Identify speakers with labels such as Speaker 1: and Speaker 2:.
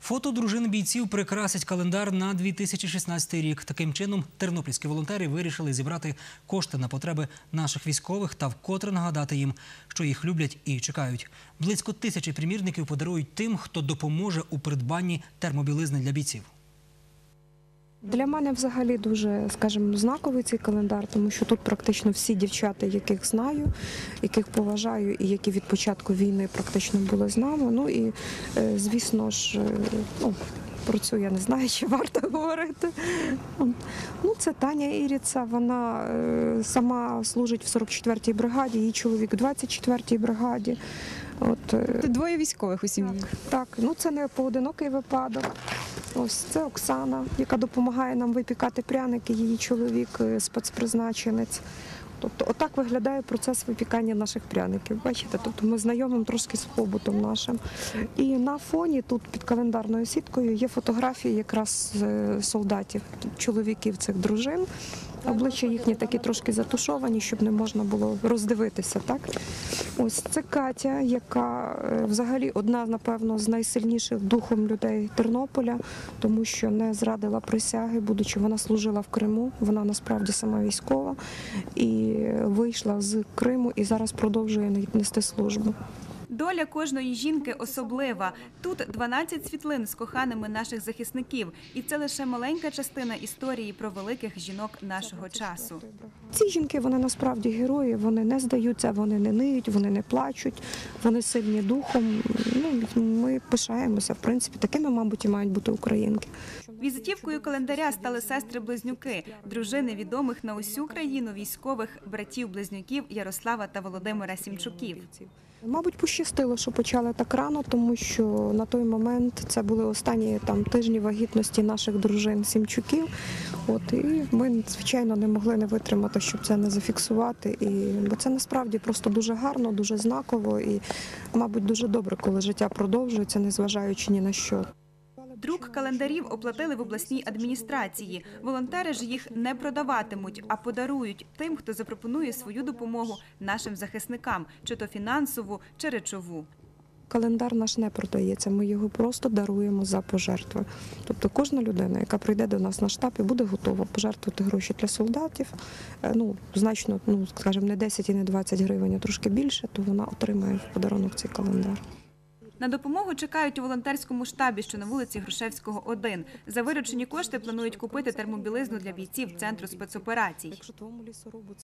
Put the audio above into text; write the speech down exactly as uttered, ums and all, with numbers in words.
Speaker 1: Фото дружин бійців прикрасить календар на дві тисячі шістнадцятий рік. Таким чином, тернопільські волонтери вирішили зібрати кошти на потреби наших військових та вкотре нагадати їм, що їх люблять і чекають. Близько тисячі примірників подарують тим, хто допоможе у придбанні термобілизни для бійців.
Speaker 2: Для мене взагалі дуже, скажімо, знаковий цей календар, тому що тут практично всі дівчата, яких знаю, яких поважаю і які від початку війни практично були з нами. Ну і, звісно ж, ну, про цю я не знаю, чи варто говорити. Ну, це Таня Іріца, вона сама служить в сорок четвертій бригаді, її чоловік в двадцять четвертій бригаді. От,
Speaker 3: Тут двоє військових у сім'ї.
Speaker 2: Так, так, ну це не поодинокий випадок. Ось це Оксана, яка допомагає нам випікати пряники, її чоловік спецпризначенець. Тобто отак виглядає процес випікання наших пряників. Бачите, тобто ми знайомимо трошки з побутом нашим. І на фоні тут під календарною сіткою є фотографії якраз солдатів, чоловіків цих дружин. Обличчя їхні такі трошки затушовані, щоб не можна було роздивитися. Так? Ось це Катя, яка взагалі одна, напевно, з найсильніших духом людей Тернополя, тому що не зрадила присяги, будучи вона служила в Криму, вона насправді сама військова, і вийшла з Криму і зараз продовжує нести службу.
Speaker 3: Доля кожної жінки особлива. Тут дванадцять світлин з коханими наших захисників. І це лише маленька частина історії про великих жінок нашого часу.
Speaker 2: Ці жінки, вони насправді герої, вони не здаються, вони не ниють, вони не плачуть, вони сильні духом. Ну, ми пишаємося, в принципі, такими, мабуть, і мають бути українки.
Speaker 3: Візитівкою календаря стали сестри-близнюки, дружини відомих на усю країну військових братів-близнюків Ярослава та Володимира Сімчуків.
Speaker 2: Мабуть, пощастило, що почали так рано, тому що на той момент це були останні там тижні вагітності наших дружин Сімчуків. От, і ми, звичайно, не могли не витримати, щоб це не зафіксувати. І, бо це насправді просто дуже гарно, дуже знаково і, мабуть, дуже добре, коли життя продовжується, незважаючи ні на що.
Speaker 3: Друк календарів оплатили в обласній адміністрації. Волонтери ж їх не продаватимуть, а подарують тим, хто запропонує свою допомогу нашим захисникам, чи то фінансову, чи речову.
Speaker 2: Календар наш не продається, ми його просто даруємо за пожертви. Тобто кожна людина, яка прийде до нас на штаб і буде готова пожертвувати гроші для солдатів, ну, значно, ну, скажімо, не десять і не двадцять гривень, а трошки більше, то вона отримає в подарунок цей календар.
Speaker 3: На допомогу чекають у волонтерському штабі, що на вулиці Грушевського, один. За виручені кошти планують купити термобілизну для бійців Центру спецоперацій.